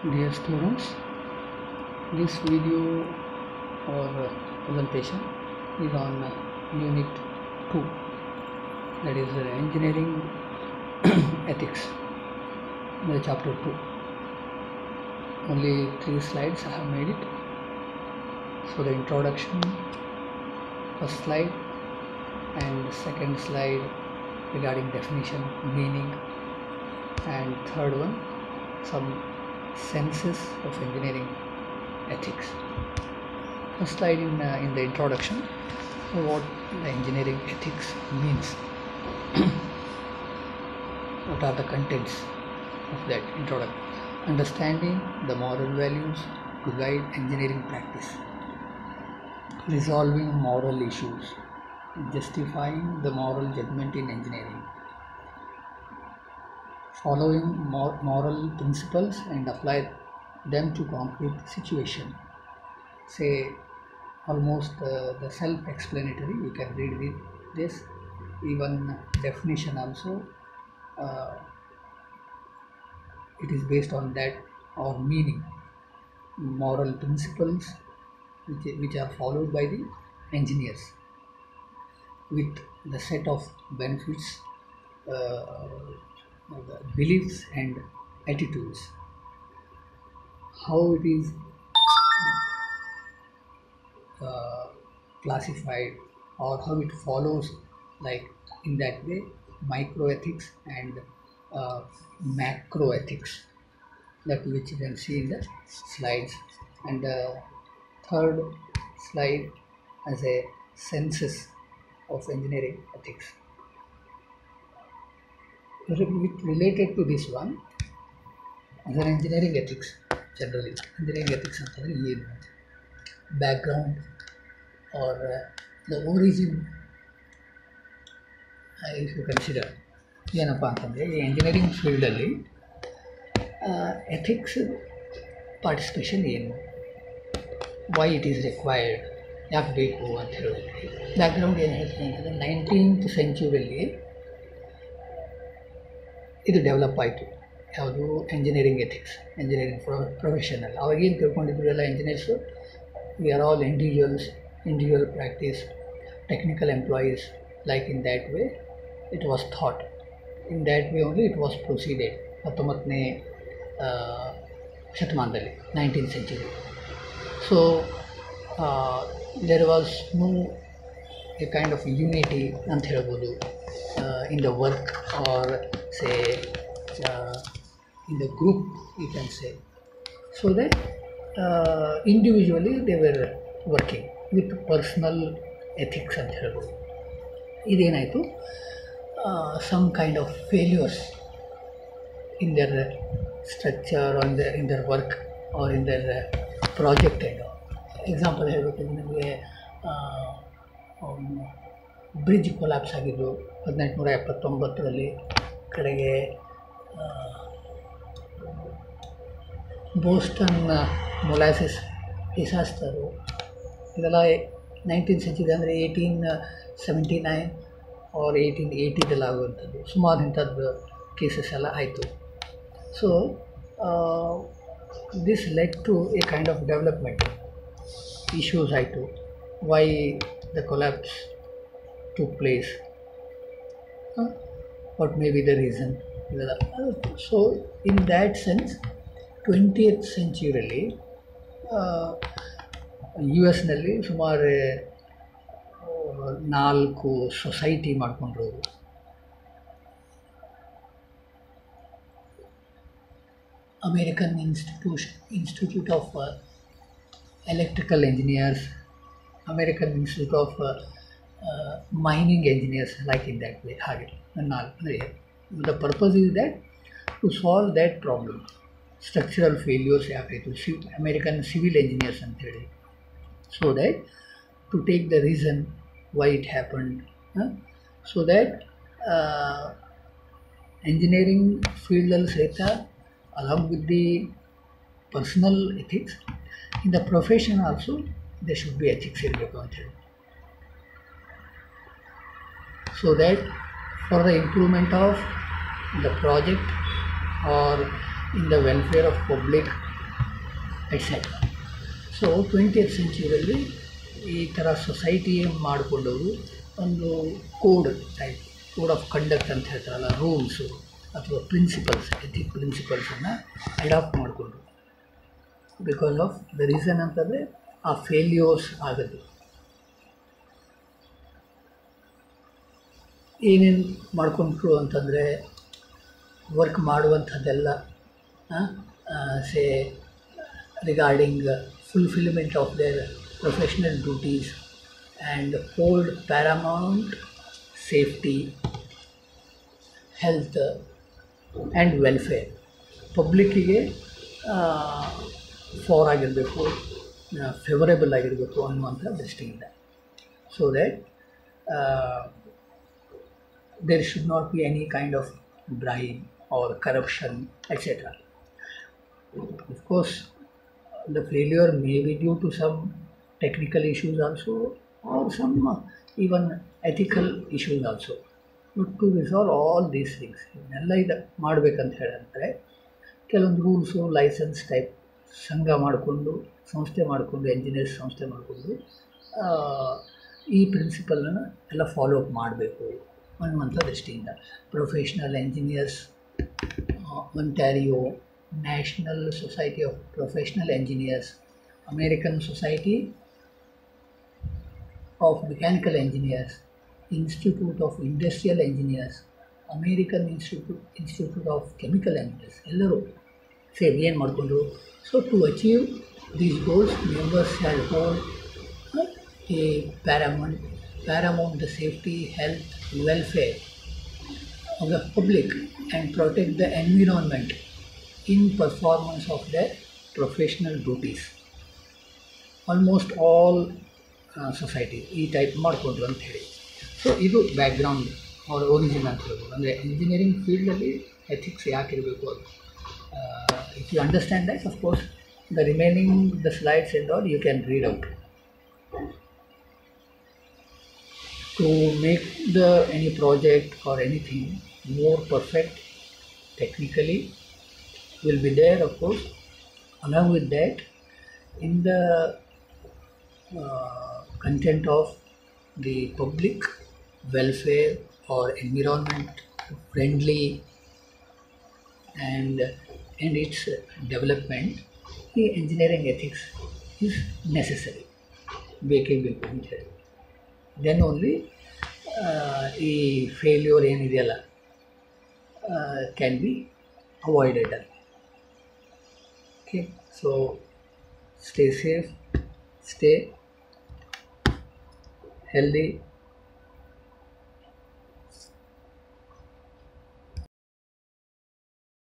Dear students, this video or presentation is on Unit 2, that is Engineering Ethics, the Chapter 2. Only 3 slides I have made it. So the introduction, first slide, and second slide regarding definition, meaning, and third one, some senses of engineering ethics. First slide in the introduction, what the engineering ethics means. What are the contents of that introduction? Understanding the moral values to guide engineering practice, resolving moral issues, justifying the moral judgment in engineering, following moral principles and apply them to concrete situation. Say almost the self-explanatory, you can read this, even definition also it is based on that, or meaning, moral principles which are followed by the engineers with the set of benefits, beliefs and attitudes, how it is classified or how it follows, like in that way, microethics and macroethics, that which you can see in the slides. And the third slide as a census of engineering ethics. Related to this one, as an engineering ethics, generally engineering ethics ಅಂತಂದ್ರೆ background or the origin, if you consider, ಏನಪ್ಪ ಅಂತಂದರೆ ಈ engineering ಫೀಲ್ಡಲ್ಲಿ ethics participation ಏನು, why it is required, ಯಾಕೆ ಬೇಕು ಅಂತ ಹೇಳೋದು. ಬ್ಯಾಕ್ಗ್ರೌಂಡ್ ಏನು ಹೇಳ್ತೀನಿ ಅಂತಂದರೆ 19th ಸೆಂಚುರಿಯಲ್ಲಿ ಇದು ಡೆವಲಪ್ ಆಯಿತು. ಯಾವುದು? Engineering ethics, engineering professional. ಅವಾಗೇನು ತಿಳ್ಕೊಂಡಿದ್ರು ಎಲ್ಲ engineers, we are all individual practice, technical employees, like in that way it was thought. In that way only it was proceeded 19ನೇ ಶತಮಾನದಲ್ಲಿ, 19th century. So there was no a kind of unity ಅಂತ ಹೇಳ್ಬೋದು in the work, or say in the group, you can say, so that individually they were working with personal ethics ಅಂತ ಹೇಳ್ಬೋದು. ಇದೇನಾಯಿತು, some kind of failures in their structure or in their work or in their project. Example ಹೇಳಬೇಕಂದ್ರೆ ನಿಮಗೆ bridge collapse ಆಗಿದ್ದು 1879ರಲ್ಲಿ, ಕಡೆಗೆ Boston molasses ಡಿಸಾಸ್ಟರು, ಇದೆಲ್ಲ 19th century ಅಂದರೆ 1879 or 1880ದಲ್ಲಿ ಆಗುವಂಥದ್ದು. ಸುಮಾರು ಇಂಥದ್ದು ಕೇಸಸ್ ಎಲ್ಲ ಆಯಿತು. So this led to a kind of development. Issues ಆಯಿತು, why the collapse took place, what may be the reason, ಇದೆಲ್ಲ. So in that sense 20th centuryಯಲ್ಲಿ US ಸುಮಾರು 4 ಸೊಸೈಟಿ ಮಾಡಿಕೊಂಡ್ರು. American Institute of Electrical Engineers, American Institute of Mining Engineers, like in that way. ಹಾಗೆ 4. The purpose is that to solve that problem. Structural failures ಯಾಕಾಯಿತು, American Civil Engineers ಅಂತೇಳಿ, so that to take the reason why it happened, so that engineering field ಅಲ್ಲಿ ಸಹಿತ, along with the personal ethics, in the profession also there should be ethics ಇರಬೇಕು ಅಂತ ಹೇಳಿ. So that for the improvement of the project or in the welfare of public etcetera. So 20th ಸೆಂಚುರಿಯಲ್ಲಿ ಈ ಥರ society ಮಾಡಿಕೊಂಡವರು ಒಂದು code type, code of conduct ಅಂತ ಹೇಳ್ತಾರಲ್ಲ, ರೂಲ್ಸು ಅಥವಾ ಪ್ರಿನ್ಸಿಪಲ್ಸ್, ಎಥಿಕ್ ಪ್ರಿನ್ಸಿಪಲ್ಸನ್ನು ಅಡಾಪ್ಟ್ ಮಾಡಿಕೊಂಡ್ರು. ಬಿಕಾಸ್ ಆಫ್ ದ ರೀಸನ್ ಅಂತಂದರೆ ಆ ಫೇಲ್ಯೂರ್ಸ್ ಆಗೋದು. ಏನೇನು ಮಾಡ್ಕೊಂಡ್ರು ಅಂತಂದರೆ, ವರ್ಕ್ ಮಾಡುವಂಥದ್ದೆಲ್ಲ say regarding fulfillment of their professional duties and hold paramount safety, health and welfare. ಪಬ್ಲಿಕ್ಕಿಗೆ ಫಾರ್ ಆಗಿರಬೇಕು, ಫೇವರೇಬಲ್ ಆಗಿರಬೇಕು ಅನ್ನುವಂಥ ದೃಷ್ಟಿಯಿಂದ. So that there should not be any kind of bribe or corruption etcetera. Of course, the failure may be due to some technical issues also, or some even ethical issues also. But to resolve all these things, ಇದನ್ನೆಲ್ಲ ಇದು ಮಾಡಬೇಕಂತ ಹೇಳಿದ್ರೆ ಕೆಲವೊಂದು rules, licence type ಸಂಘ ಮಾಡಿಕೊಂಡು, ಸಂಸ್ಥೆ ಮಾಡಿಕೊಂಡು, engineers ಸಂಸ್ಥೆ ಮಾಡಿಕೊಂಡು ಈ ಪ್ರಿನ್ಸಿಪಲನ್ನು ಎಲ್ಲ ಫಾಲೋ ಅಪ್ ಮಾಡಬೇಕು ಅನ್ನುವಂಥ ದೃಷ್ಟಿಯಿಂದ professional engineers Ontario, National Society of Professional Engineers, American Society of Mechanical Engineers, Institute of Industrial Engineers, American Institute of Chemical Engineers, ಎಲ್ಲರೂ ಸೇರಿ ಏನು ಮಾಡಿಕೊಂಡ್ರು. So to achieve these goals, members shall hold a paramount the safety, health, welfare of the public and protect the environment in performance of their professional duties. Almost all society ಈ type ಮಾಡಿಕೊಂಡ್ರು ಅಂತ ಹೇಳಿ. So ಇದು background ಅವ್ರ origin ಅಂತ ಹೇಳ್ಬೋದು. ಅಂದರೆ engineering ಫೀಲ್ಡಲ್ಲಿ ಎಥಿಕ್ಸ್ ಯಾಕೆ ಇರಬೇಕು ಅದು. If you understand that, of course the remaining the slides and all you can read out. To make any project or anything more perfect technically will be there, of course. Along with that, in the content of the public welfare or environment friendly and its development, the engineering ethics is necessary. Then only the failure ಏನಿದೆಯಲ್ಲ can be avoided. Okay, so stay safe, stay healthy,